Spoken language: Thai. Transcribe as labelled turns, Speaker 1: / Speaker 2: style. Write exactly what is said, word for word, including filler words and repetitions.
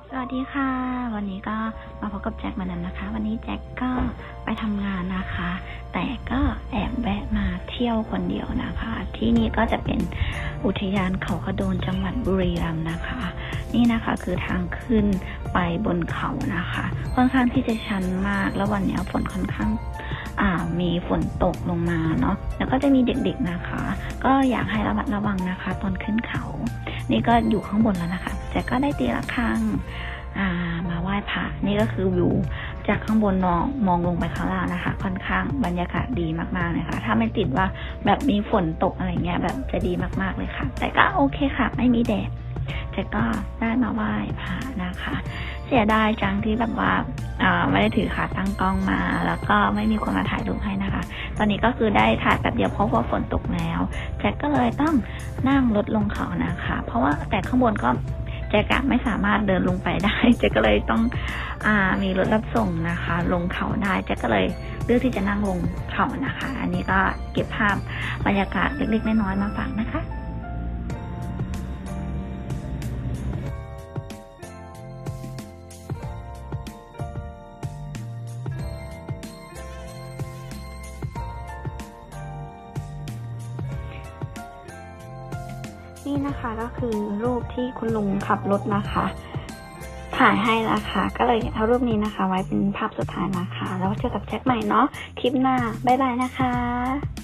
Speaker 1: สวัสดีค่ะวันนี้ก็มาพบกับแจ็คเหมือนเดิมนะคะวันนี้แจ็คก็ไปทำงานนะคะแต่ก็แอบแวะมาเที่ยวคนเดียวนะคะที่นี่ก็จะเป็นอุทยานเขากระโดนจังหวัดบุรีรัมย์นะคะนี่นะคะคือทางขึ้นไปบนเขานะคะค่อนข้างที่จะชันมากแล้ววันนี้ฝนค่อนข้างอ่ามีฝนตกลงมาเนาะแล้วก็จะมีเด็กๆนะคะก็อยากให้ระมัดระวังนะคะตอนขึ้นเขานี่ก็อยู่ข้างบนแล้วนะคะแจ็คก็ได้ตีระฆังอ่ามาไหว้พระนี่ก็คือวิวจากข้างบนมองมองลงไปข้างล่างนะคะค่อนข้างบรรยากาศดีมากๆเลยค่ะถ้าไม่ติดว่าแบบมีฝนตกอะไรเงี้ยแบบจะดีมากๆเลยค่ะแต่ก็โอเคค่ะไม่มีแดดแต่ก็ได้มาไหว้พระนะคะเสียดายจังที่แบบว่าอ่าไม่ได้ถือขาตั้งกล้องมาแล้วก็ไม่มีคนมาถ่ายรูปให้นะคะตอนนี้ก็คือได้ถ่ายแบบเดียวเพราะว่าฝนตกแล้วแจ็คก็เลยต้องนั่งรถลงเขานะคะเพราะว่าแต่ข้างบนก็แจ็คไม่สามารถเดินลงไปได้แจ็คก็เลยต้องอ่ามีรถรับส่งนะคะลงเขาได้แจ็คก็เลยเลือกที่จะนั่งลงเขานะคะอันนี้ก็เก็บภาพบรรยากาศเล็กๆน้อยๆมาฝากนะคะนี่นะคะก็คือรูปที่คุณลุงขับรถนะคะถ่ายให้นะคะก็เลยเอารูปนี้นะคะไว้เป็นภาพสุดท้ายนะคะแล้วเจอกับแจ็คใหม่เนาะคลิปหน้าบ๊ายบายนะคะ